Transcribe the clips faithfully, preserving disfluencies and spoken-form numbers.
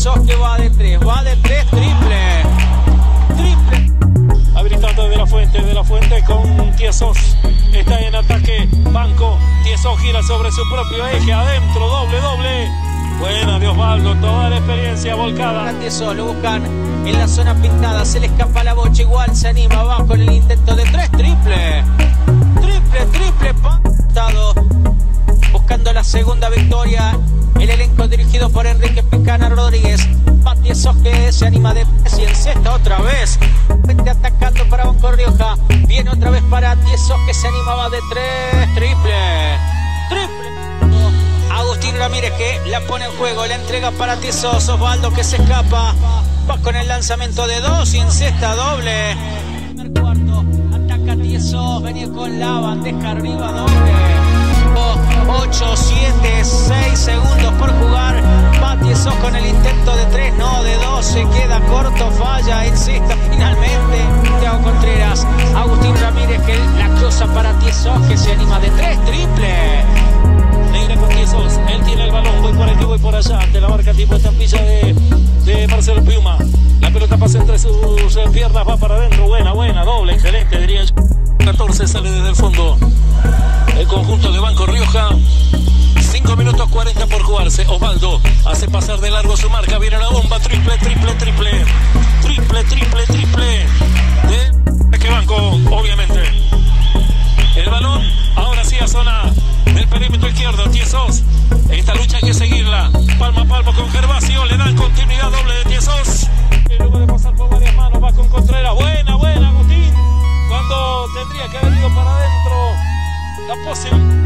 Tiesos que va de tres, va de tres, triple. Triple. Habilitando de la Fuente, de la Fuente con Tiesos. Está en ataque, Banco. Tiesos gira sobre su propio eje, adentro, doble, doble. Buena de Osvaldo, toda la experiencia volcada. Tiesos lo buscan en la zona pintada, se le escapa la bocha, igual se anima abajo en el intento de tres, triple. Triple, triple, pantado. Buscando la segunda victoria, el elenco dirigido por Enrique Picana Rodríguez. Va Tiesos que se anima de y en sexta otra vez. Atacando para Banco Rioja. Viene otra vez para Tiesos que se animaba de tres, triple. Triple. Agustín Ramírez que la pone en juego, la entrega para Tiesos. Osvaldo que se escapa. Va con el lanzamiento de dos y en sexta doble. Primer cuarto, ataca Tiesos, venía con la bandeja arriba, doble. ocho, siete, seis segundos por jugar. Va Tiesos con el intento de tres, no, de dos, se queda corto, falla, insista finalmente. Thiago Contreras, Agustín Ramírez que la cruza para Tiesos que se anima de tres, triple. Negra con Tiesos, él tiene el balón, voy por aquí, voy por allá, ante la marca tipo estampilla de, de Marcelo Piuma. La pelota pasa entre sus piernas, va para adentro, buena, buena, doble, excelente, diría yo. catorce sale desde el fondo el conjunto de Banco Rioja. cinco minutos cuarenta por jugarse. Osvaldo hace pasar de largo su marca, viene la bomba, triple, triple, triple. Triple, triple, triple. De que Banco, obviamente. El balón, ahora sí a zona del perímetro izquierdo. Tiesos, esta lucha hay que seguirla. Palmo a palmo con Gervasio, le dan continuidad, doble de Tiesos. Y luego de pasar por varias manos va con Contreras. Buena, buena, Agustín. Cuando tendría que haber ido para adentro la posibilidad.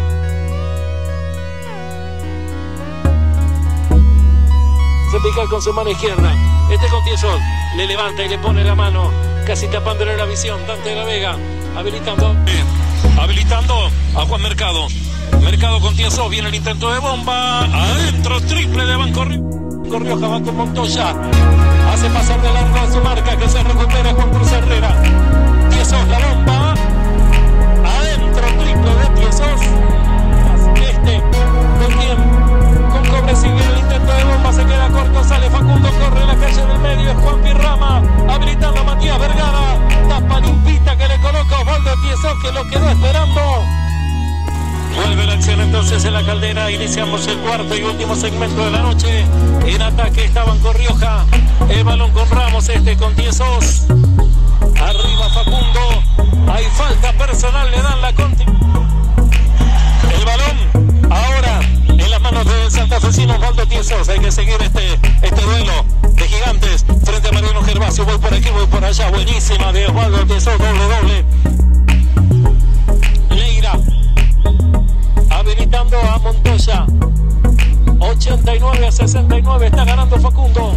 Se pica con su mano izquierda. Este con Tiesos le levanta y le pone la mano, casi tapándole la visión. Dante de la Vega habilitando. Habilitando a Juan Mercado. Mercado con Tiesos, viene el intento de bomba. Adentro, triple de Banco Rioja, va con Montoya. Hace pasar de largo a su marca, que se recupera Juan Cruz Herrera. Tiesos, la bomba. Adentro, triple de Tiesos. Este, con quien, con Cobre sigue el intento de bomba, se queda corto, sale Facundo, corre en la calle del medio, es Juan Pirrama, habilitando a Matías Vergara. Tapa limpita que le coloca Osvaldo Tiesos, que lo quedó esperando. Vuelve la acción entonces en la Caldera. Iniciamos el cuarto y último segmento de la noche. En ataque está Banco Rioja. El balón con Ramos, este con Tiesos. Arriba Facundo. Hay falta personal, le dan la continuidad. El balón ahora en las manos del santafesino Osvaldo Tiesos. Hay que seguir este, este duelo de gigantes frente a Mariano Gervasio. Voy por aquí, voy por allá. Buenísima de Osvaldo Tiesos, doble, doble. Leira habilitando a Montoya. ochenta y nueve a sesenta y nueve está ganando Facundo.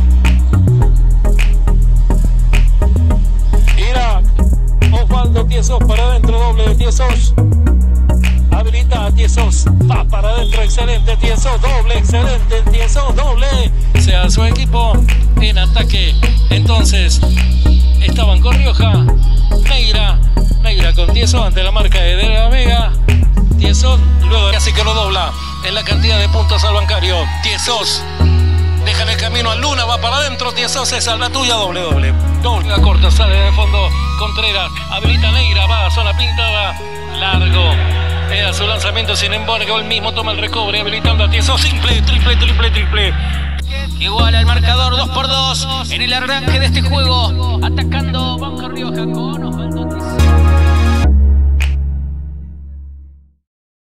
Irak, Osvaldo Tiesos para adentro, doble de Tiesos. Habilita a Tiesos, va para adentro, excelente Tiesos, doble, excelente Tiesos, doble. Sea su equipo en ataque. Entonces está Banco Rioja. Negra, Negra con Tiesos ante la marca de De La Vega. Tiesos, luego casi que lo dobla en la cantidad de puntos al bancario. Tiesos, deja en el camino a Luna, va para adentro. Tiesos, esa es la tuya, doble, doble. Doble a corta, sale de fondo Contreras, habilita Negra, va a zona pintada, largo. Era su lanzamiento, sin embargo, él mismo toma el recobre, habilitando a Tiesos, simple, triple, triple, triple. Igual al marcador, dos por dos en el arranque de este juego. Ataca